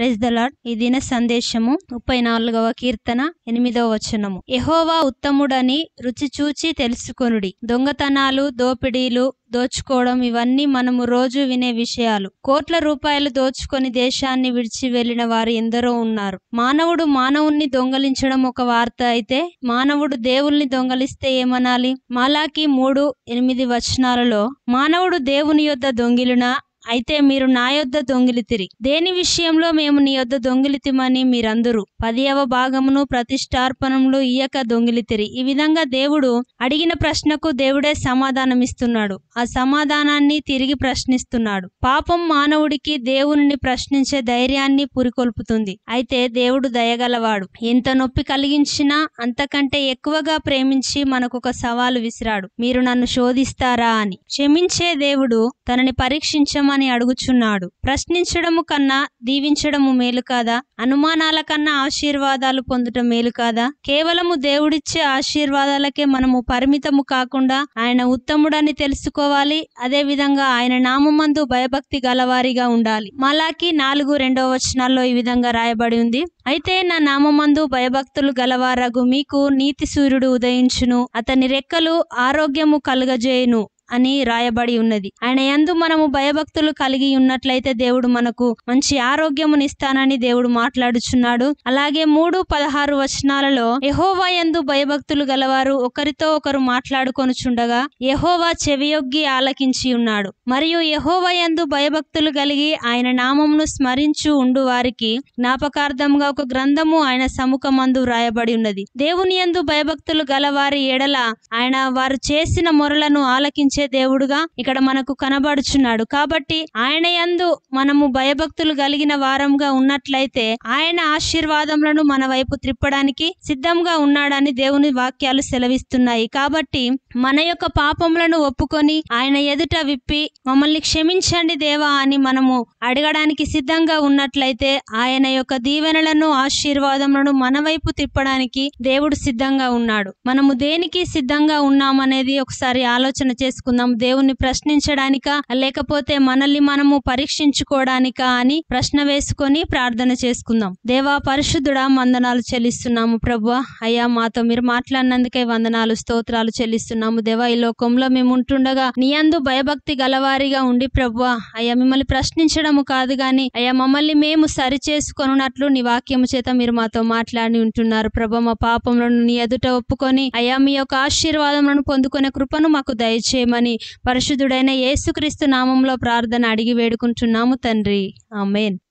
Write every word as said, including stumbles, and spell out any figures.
Praise the lord. ఈ దిన సందేశము ముప్పై నాలుగవ కీర్తన ఎనిమిదవ వచనము. యెహోవా ఉత్తముడని రుచి చూచి తెలుసుకొనుడి. దొంగతనాలు, దోపిడీలు, దోచుకోవడం ఇవన్నీ మనము రోజు వినే విషయాలు. కోట్ల రూపాయలు దోచుకొని దేశాన్ని విడిచి వెళ్లిన వారు ఎందరో ఉన్నారు. మానవుడు మానవుణ్ణి దొంగలించడం ఒక వార్త అయితే, మానవుడు దేవుల్ని దొంగలిస్తే ఏమనాలి? మలాకి మూడు ఎనిమిది వచనాలలో, మానవుడు దేవుని యొద్ద దొంగిలినా అయితే మీరు నా యొద్ద దొంగిలితిరి. దేని విషయంలో మేము నీ యొద్ద దొంగిలితిమని మీరందరూ పదియవ భాగమును ప్రతిష్టార్పణములు ఇయ్యక దొంగిలితిరి. ఈ విధంగా దేవుడు అడిగిన ప్రశ్నకు దేవుడే సమాధానమిస్తున్నాడు. ఆ సమాధానాన్ని తిరిగి ప్రశ్నిస్తున్నాడు. పాపం మానవుడికి దేవుని ప్రశ్నించే ధైర్యాన్ని పురికొల్పుతుంది. అయితే దేవుడు దయగలవాడు. ఎంత నొప్పి కలిగించినా అంతకంటే ఎక్కువగా ప్రేమించి మనకు ఒక సవాలు విసిరాడు. మీరు నన్ను శోధిస్తారా అని. క్షమించే దేవుడు తనని పరీక్షించమని అని అడుగుచున్నాడు. ప్రశ్నించడము కన్నా దీవించడము మేలు కాదా? అనుమానాల కన్నా ఆశీర్వాదాలు పొందటం మేలు కాదా? కేవలము దేవుడిచ్చే ఆశీర్వాదాలకే మనము పరిమితము కాకుండా ఆయన ఉత్తముడని తెలుసుకోవాలి. అదే విధంగా ఆయన నామమందు భయభక్తి గలవారిగా ఉండాలి. మలాకి నాలుగు రెండవ వచనాల్లో ఈ విధంగా రాయబడి ఉంది. అయితే నా నామమందు భయభక్తులు గలవారగు మీకు నీతి సూర్యుడు ఉదయించును, అతని రెక్కలు ఆరోగ్యము కలుగజేయును అని రాయబడి ఉన్నది. ఆయన యందు మనము భయభక్తులు కలిగి ఉన్నట్లయితే దేవుడు మనకు మంచి ఆరోగ్యమునిస్తానని దేవుడు మాట్లాడుచున్నాడు. అలాగే మూడు పదహారు వచనాలలో యెహోవా యందు భయభక్తులు గలవారు ఒకరితో ఒకరు మాట్లాడుకొనుచుండగా యెహోవా చెవియొగ్గి ఆలకించి ఉన్నాడు. మరియు యెహోవా యందు భయభక్తులు కలిగి ఆయన నామమును స్మరించు ఉండు వారికి జ్ఞాపకార్థంగా ఒక గ్రంథము ఆయన సముఖమందు రాయబడి ఉన్నది. దేవుని యందు భయభక్తులు గలవారి ఎడల ఆయన వారు చేసిన మొరలను ఆలకించే దేవుడుగా ఇక్కడ మనకు కనబడుచున్నాడు. కాబట్టి ఆయన యందు మనము భయభక్తులు కలిగిన వారంగా ఉన్నట్లయితే ఆయన ఆశీర్వాదములను మన వైపు త్రిప్పడానికి సిద్ధంగా ఉన్నాడని దేవుని వాక్యాలు సెలవిస్తున్నాయి. కాబట్టి మన యొక్క పాపములను ఒప్పుకొని ఆయన ఎదుట విప్పి మమ్మల్ని క్షమించండి దేవా అని మనము అడగడానికి సిద్ధంగా ఉన్నట్లయితే ఆయన యొక్క దీవెనలను ఆశీర్వాదములను మన వైపు తిప్పడానికి దేవుడు సిద్ధంగా ఉన్నాడు. మనము దేనికి సిద్ధంగా ఉన్నామనేది ఒకసారి ఆలోచన చేసుకుందాం. దేవుణ్ణి ప్రశ్నించడానికా లేకపోతే మనల్ని మనము పరీక్షించుకోవడానికా అని ప్రశ్న వేసుకొని ప్రార్థన చేసుకుందాం. దేవా పరిశుద్ధుడా, వందనాలు చెల్లిస్తున్నాము ప్రభువా. అయ్యా మాతో మీరు మాట్లాడినందుకే వందనాలు, స్తోత్రాలు చెల్లిస్తున్నాము దేవా. ఈ లోకంలో మేము ఉంటుండగా నీ యందు భయభక్తి గలవారిగా ఉండి ప్రభువా అయ్యా మిమ్మల్ని ప్రశ్నించడము కాదు గాని అయ్యా మమ్మల్ని మేము సరి చేసుకొనున్నట్లు నీ వాక్యము చేత మీరు మాతో మాట్లాడి ఉంటున్నారు ప్రభు. మా పాపములను నీ ఎదుట ఒప్పుకొని అయ్యా మీ యొక్క ఆశీర్వాదములను పొందుకునే కృపను మాకు దయచేయమని పరిశుద్ధుడైన యేసుక్రీస్తు నామంలో ప్రార్థన అడిగి వేడుకుంటున్నాము తండ్రి. ఆమేన్.